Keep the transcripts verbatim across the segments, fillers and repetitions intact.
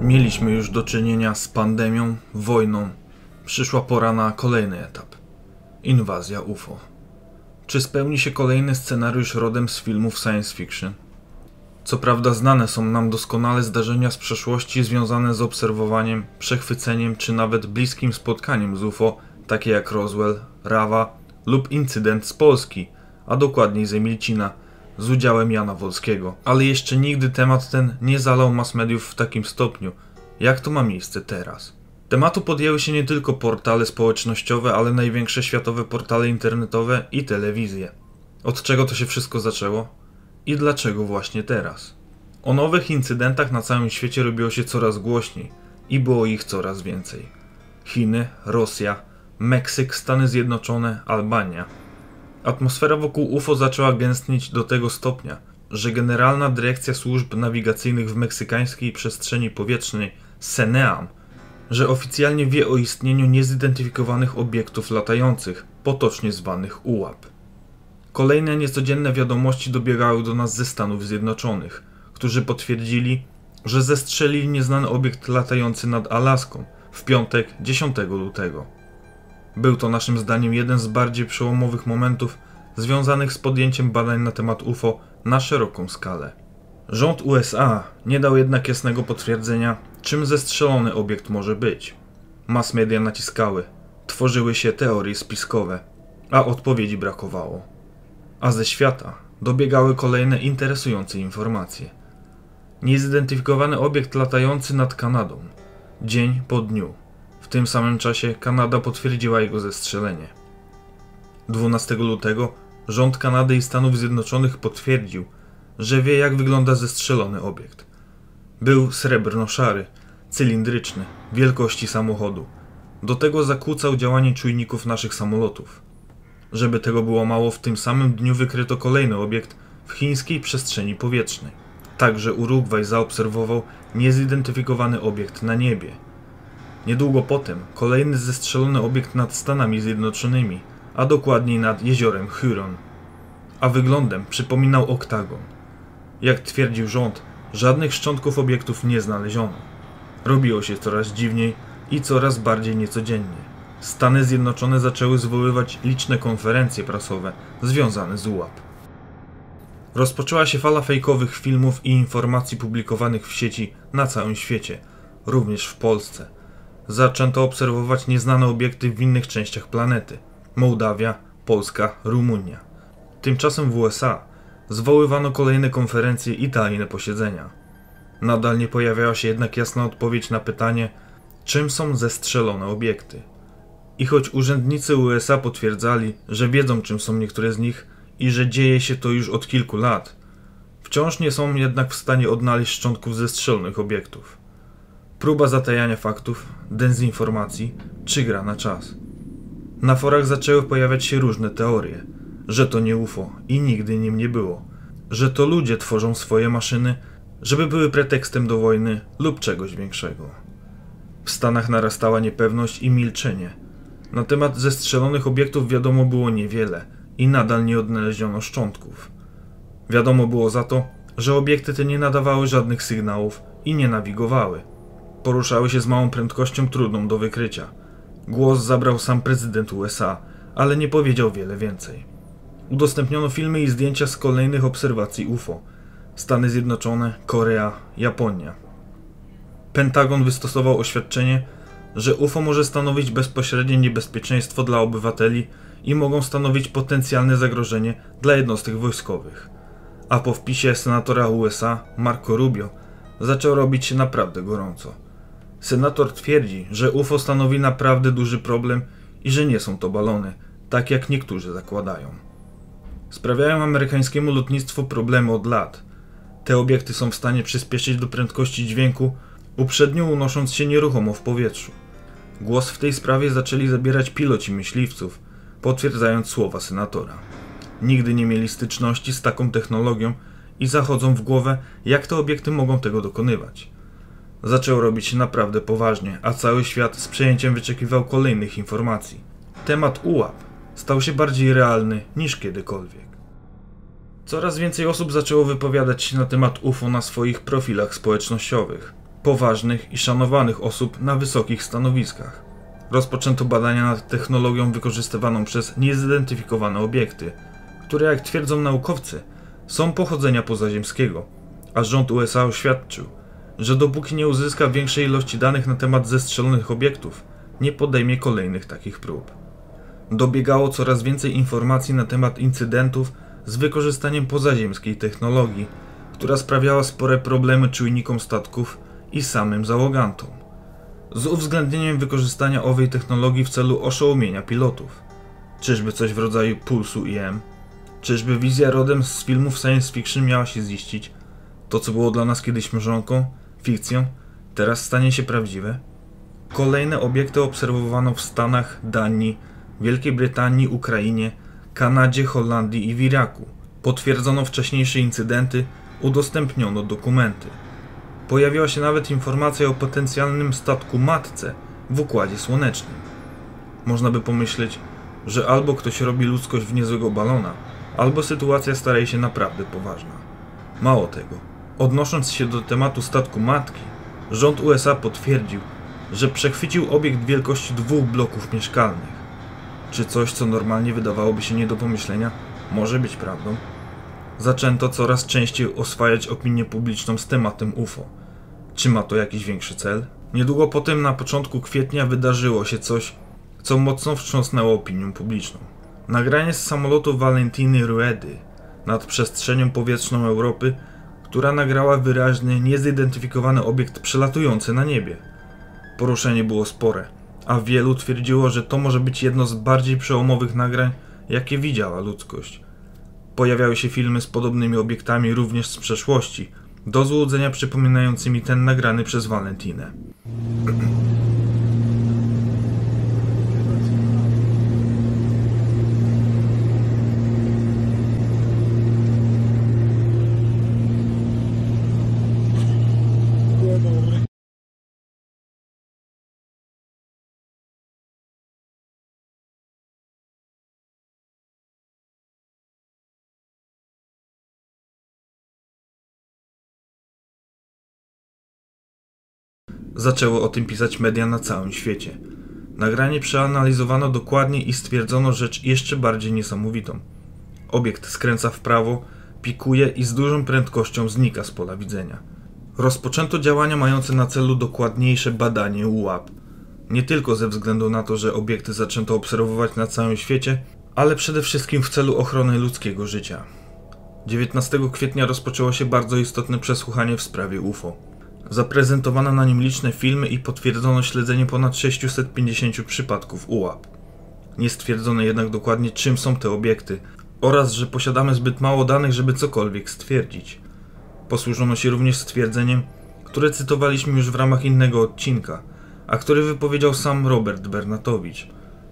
Mieliśmy już do czynienia z pandemią, wojną. Przyszła pora na kolejny etap. Inwazja U F O. Czy spełni się kolejny scenariusz rodem z filmów science fiction? Co prawda znane są nam doskonale zdarzenia z przeszłości związane z obserwowaniem, przechwyceniem czy nawet bliskim spotkaniem z U F O, takie jak Roswell, Rawa lub incydent z Polski, a dokładniej z Emilcina, z udziałem Jana Wolskiego. Ale jeszcze nigdy temat ten nie zalał mass mediów w takim stopniu, jak to ma miejsce teraz. Tematu podjęły się nie tylko portale społecznościowe, ale największe światowe portale internetowe i telewizje. Od czego to się wszystko zaczęło? I dlaczego właśnie teraz? O nowych incydentach na całym świecie robiło się coraz głośniej i było ich coraz więcej. Chiny, Rosja, Meksyk, Stany Zjednoczone, Albania. Atmosfera wokół U F O zaczęła gęstnieć do tego stopnia, że Generalna Dyrekcja Służb Nawigacyjnych w meksykańskiej przestrzeni powietrznej SENEAM, że oficjalnie wie o istnieniu niezidentyfikowanych obiektów latających, potocznie zwanych U A P. Kolejne niecodzienne wiadomości dobiegały do nas ze Stanów Zjednoczonych, którzy potwierdzili, że zestrzelili nieznany obiekt latający nad Alaską w piątek dziesiątego lutego. Był to naszym zdaniem jeden z bardziej przełomowych momentów związanych z podjęciem badań na temat U F O na szeroką skalę. Rząd U S A nie dał jednak jasnego potwierdzenia, czym zestrzelony obiekt może być. Mass media naciskały, tworzyły się teorie spiskowe, a odpowiedzi brakowało. A ze świata dobiegały kolejne interesujące informacje. Niezidentyfikowany obiekt latający nad Kanadą. Dzień po dniu. W tym samym czasie Kanada potwierdziła jego zestrzelenie. dwunastego lutego rząd Kanady i Stanów Zjednoczonych potwierdził, że wie, jak wygląda zestrzelony obiekt. Był srebrno-szary, cylindryczny, wielkości samochodu. Do tego zakłócał działanie czujników naszych samolotów. Żeby tego było mało, w tym samym dniu wykryto kolejny obiekt w chińskiej przestrzeni powietrznej. Także Urugwaj zaobserwował niezidentyfikowany obiekt na niebie. Niedługo potem kolejny zestrzelony obiekt nad Stanami Zjednoczonymi, a dokładniej nad jeziorem Huron. A wyglądem przypominał oktagon. Jak twierdził rząd, żadnych szczątków obiektów nie znaleziono. Robiło się coraz dziwniej i coraz bardziej niecodziennie. Stany Zjednoczone zaczęły zwoływać liczne konferencje prasowe związane z U A P. Rozpoczęła się fala fejkowych filmów i informacji publikowanych w sieci na całym świecie, również w Polsce. Zaczęto obserwować nieznane obiekty w innych częściach planety: Mołdawia, Polska, Rumunia. Tymczasem w U S A zwoływano kolejne konferencje i tajne posiedzenia. Nadal nie pojawiała się jednak jasna odpowiedź na pytanie, czym są zestrzelone obiekty. I choć urzędnicy U S A potwierdzali, że wiedzą, czym są niektóre z nich i że dzieje się to już od kilku lat, wciąż nie są jednak w stanie odnaleźć szczątków zestrzelonych obiektów. Próba zatajania faktów, dezinformacji czy gra na czas. Na forach zaczęły pojawiać się różne teorie, że to nie U F O i nigdy nim nie było, że to ludzie tworzą swoje maszyny, żeby były pretekstem do wojny lub czegoś większego. W Stanach narastała niepewność i milczenie. Na temat zestrzelonych obiektów wiadomo było niewiele i nadal nie odnaleziono szczątków. Wiadomo było za to, że obiekty te nie nadawały żadnych sygnałów i nie nawigowały. Poruszały się z małą prędkością trudną do wykrycia. Głos zabrał sam prezydent U S A, ale nie powiedział wiele więcej. Udostępniono filmy i zdjęcia z kolejnych obserwacji U F O. Stany Zjednoczone, Korea, Japonia. Pentagon wystosował oświadczenie, że U F O może stanowić bezpośrednie niebezpieczeństwo dla obywateli i mogą stanowić potencjalne zagrożenie dla jednostek wojskowych. A po wpisie senatora U S A, Marco Rubio, zaczął robić się naprawdę gorąco. Senator twierdzi, że U F O stanowi naprawdę duży problem i że nie są to balony, tak jak niektórzy zakładają. Sprawiają amerykańskiemu lotnictwu problemy od lat. Te obiekty są w stanie przyspieszyć do prędkości dźwięku, uprzednio unosząc się nieruchomo w powietrzu. Głos w tej sprawie zaczęli zabierać piloci myśliwców, potwierdzając słowa senatora. Nigdy nie mieli styczności z taką technologią i zachodzą w głowę, jak te obiekty mogą tego dokonywać. Zaczęło robić się naprawdę poważnie, a cały świat z przejęciem wyczekiwał kolejnych informacji. Temat U A P stał się bardziej realny niż kiedykolwiek. Coraz więcej osób zaczęło wypowiadać się na temat U F O na swoich profilach społecznościowych. poważnych i szanowanych osób na wysokich stanowiskach. Rozpoczęto badania nad technologią wykorzystywaną przez niezidentyfikowane obiekty, które, jak twierdzą naukowcy, są pochodzenia pozaziemskiego, a rząd U S A oświadczył, że dopóki nie uzyska większej ilości danych na temat zestrzelonych obiektów, nie podejmie kolejnych takich prób. Dobiegało coraz więcej informacji na temat incydentów z wykorzystaniem pozaziemskiej technologii, która sprawiała spore problemy czujnikom statków i samym załogantom, z uwzględnieniem wykorzystania owej technologii w celu oszołomienia pilotów. Czyżby coś w rodzaju pulsu I M? Czyżby wizja rodem z filmów science fiction miała się ziścić? To, co było dla nas kiedyś mrzonką, fikcją, teraz stanie się prawdziwe? Kolejne obiekty obserwowano w Stanach, Danii, Wielkiej Brytanii, Ukrainie, Kanadzie, Holandii i w Iraku. Potwierdzono wcześniejsze incydenty, udostępniono dokumenty. Pojawiła się nawet informacja o potencjalnym statku matce w Układzie Słonecznym. Można by pomyśleć, że albo ktoś robi ludzkość w niezłego balona, albo sytuacja staje się naprawdę poważna. Mało tego, odnosząc się do tematu statku matki, rząd U S A potwierdził, że przechwycił obiekt wielkości dwóch bloków mieszkalnych. Czy coś, co normalnie wydawałoby się nie do pomyślenia, może być prawdą? Zaczęto coraz częściej oswajać opinię publiczną z tematem U F O. Czy ma to jakiś większy cel? Niedługo potem, na początku kwietnia, wydarzyło się coś, co mocno wstrząsnęło opinią publiczną. Nagranie z samolotu Valentiny Ruedy nad przestrzenią powietrzną Europy, która nagrała wyraźny, niezidentyfikowany obiekt przelatujący na niebie. Poruszenie było spore, a wielu twierdziło, że to może być jedno z bardziej przełomowych nagrań, jakie widziała ludzkość. Pojawiały się filmy z podobnymi obiektami również z przeszłości, do złudzenia przypominającymi ten nagrany przez Valentinę. Zaczęły o tym pisać media na całym świecie. Nagranie przeanalizowano dokładnie i stwierdzono rzecz jeszcze bardziej niesamowitą. Obiekt skręca w prawo, pikuje i z dużą prędkością znika z pola widzenia. Rozpoczęto działania mające na celu dokładniejsze badanie U A P. Nie tylko ze względu na to, że obiekty zaczęto obserwować na całym świecie, ale przede wszystkim w celu ochrony ludzkiego życia. dziewiętnastego kwietnia rozpoczęło się bardzo istotne przesłuchanie w sprawie U F O. Zaprezentowano na nim liczne filmy i potwierdzono śledzenie ponad sześciuset pięćdziesięciu przypadków U A P. Nie stwierdzono jednak dokładnie, czym są te obiekty oraz, że posiadamy zbyt mało danych, żeby cokolwiek stwierdzić. Posłużono się również stwierdzeniem, które cytowaliśmy już w ramach innego odcinka, a który wypowiedział sam Robert Bernatowicz,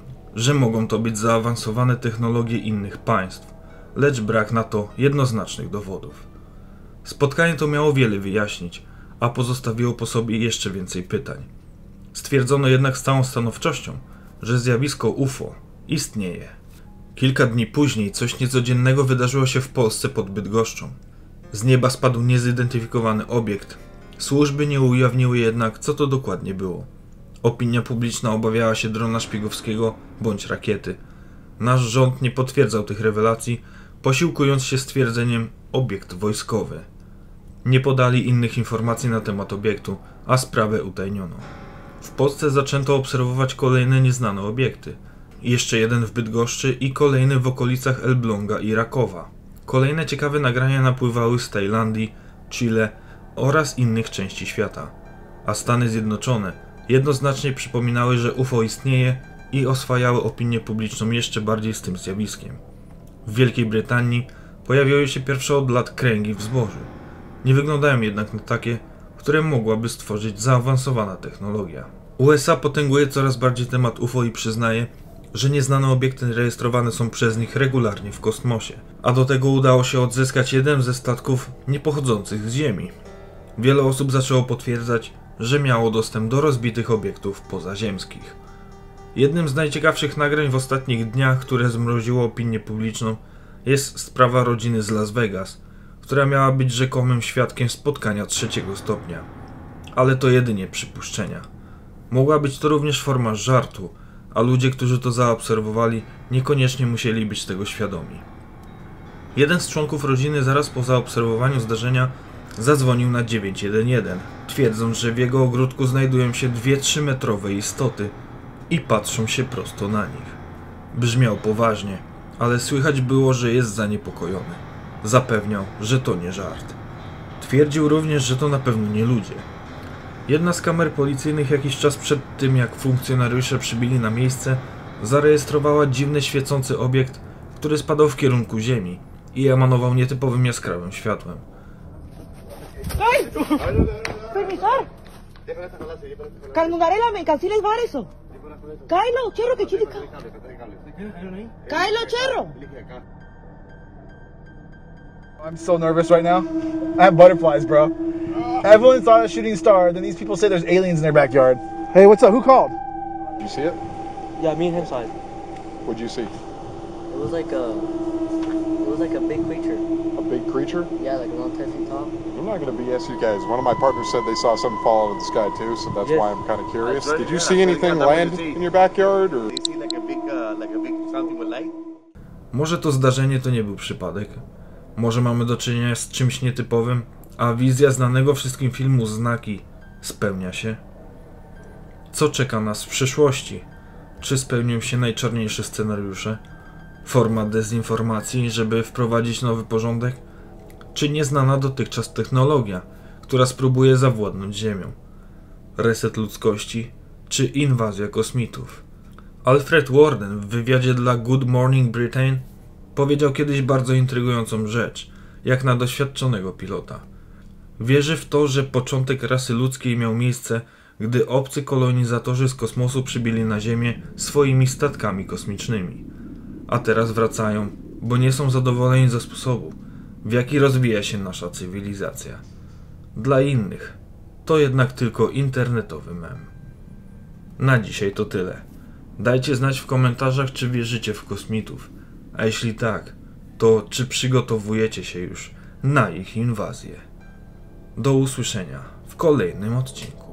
że mogą to być zaawansowane technologie innych państw, lecz brak na to jednoznacznych dowodów. Spotkanie to miało wiele wyjaśnić, a pozostawiło po sobie jeszcze więcej pytań. Stwierdzono jednak z całą stanowczością, że zjawisko U F O istnieje. Kilka dni później coś niecodziennego wydarzyło się w Polsce pod Bydgoszczą. Z nieba spadł niezidentyfikowany obiekt. Służby nie ujawniły jednak, co to dokładnie było. Opinia publiczna obawiała się drona szpiegowskiego bądź rakiety. Nasz rząd nie potwierdzał tych rewelacji, posiłkując się stwierdzeniem obiekt wojskowy. Nie podali innych informacji na temat obiektu, a sprawę utajniono. W Polsce zaczęto obserwować kolejne nieznane obiekty. Jeszcze jeden w Bydgoszczy i kolejny w okolicach Elbląga i Rakowa. Kolejne ciekawe nagrania napływały z Tajlandii, Chile oraz innych części świata. A Stany Zjednoczone jednoznacznie przypominały, że U F O istnieje i oswajały opinię publiczną jeszcze bardziej z tym zjawiskiem. W Wielkiej Brytanii pojawiały się pierwsze od lat kręgi w zbożu. Nie wyglądają jednak na takie, które mogłaby stworzyć zaawansowana technologia. U S A potęguje coraz bardziej temat U F O i przyznaje, że nieznane obiekty rejestrowane są przez nich regularnie w kosmosie, a do tego udało się odzyskać jeden ze statków niepochodzących z Ziemi. Wiele osób zaczęło potwierdzać, że miało dostęp do rozbitych obiektów pozaziemskich. Jednym z najciekawszych nagrań w ostatnich dniach, które zmroziło opinię publiczną, jest sprawa rodziny z Las Vegas, która miała być rzekomym świadkiem spotkania trzeciego stopnia. ale to jedynie przypuszczenia. Mogła być to również forma żartu, a ludzie, którzy to zaobserwowali, niekoniecznie musieli być tego świadomi. Jeden z członków rodziny zaraz po zaobserwowaniu zdarzenia zadzwonił na dziewięć jeden jeden, twierdząc, że w jego ogródku znajdują się dwie trzymetrowe istoty i patrzą się prosto na nich. Brzmiał poważnie, ale słychać było, że jest zaniepokojony. Zapewniał, że to nie żart. Twierdził również, że to na pewno nie ludzie. Jedna z kamer policyjnych jakiś czas przed tym, jak funkcjonariusze przybili na miejsce, zarejestrowała dziwny świecący obiekt, który spadał w kierunku ziemi i emanował nietypowym jaskrawym światłem. ¡Ay! ¡Permisor! Calmunare la mercancía es bar eso. Cáelo, cherro, que chica. Cáelo, cherro. I'm so nervous right now. I have butterflies, bro. Everyone saw a shooting star, then these people say there's aliens in their backyard. Hey, what's up? Who called? Did you see it? Yeah, me and him saw it. What'd you see? It was like a, it was like a big creature. A big creature? Yeah, like around ten feet tall. I'm not going to B S you guys. One of my partners said they saw something fall out of the sky too, so that's Yes. why I'm kind of curious. Did you see anything land in your backyard, or? Może to zdarzenie to nie był przypadek. Może mamy do czynienia z czymś nietypowym, a wizja znanego wszystkim filmu Znaki spełnia się? Co czeka nas w przyszłości? Czy spełnią się najczarniejsze scenariusze? Forma dezinformacji, żeby wprowadzić nowy porządek? Czy nieznana dotychczas technologia, która spróbuje zawładnąć Ziemią? Reset ludzkości? Czy inwazja kosmitów? Alfred Warden w wywiadzie dla Good Morning Britain powiedział kiedyś bardzo intrygującą rzecz, jak na doświadczonego pilota. Wierzy w to, że początek rasy ludzkiej miał miejsce, gdy obcy kolonizatorzy z kosmosu przybili na Ziemię swoimi statkami kosmicznymi. A teraz wracają, bo nie są zadowoleni ze sposobu, w jaki rozwija się nasza cywilizacja. Dla innych to jednak tylko internetowy mem. Na dzisiaj to tyle. Dajcie znać w komentarzach, czy wierzycie w kosmitów, a jeśli tak, to czy przygotowujecie się już na ich inwazję. Do usłyszenia w kolejnym odcinku.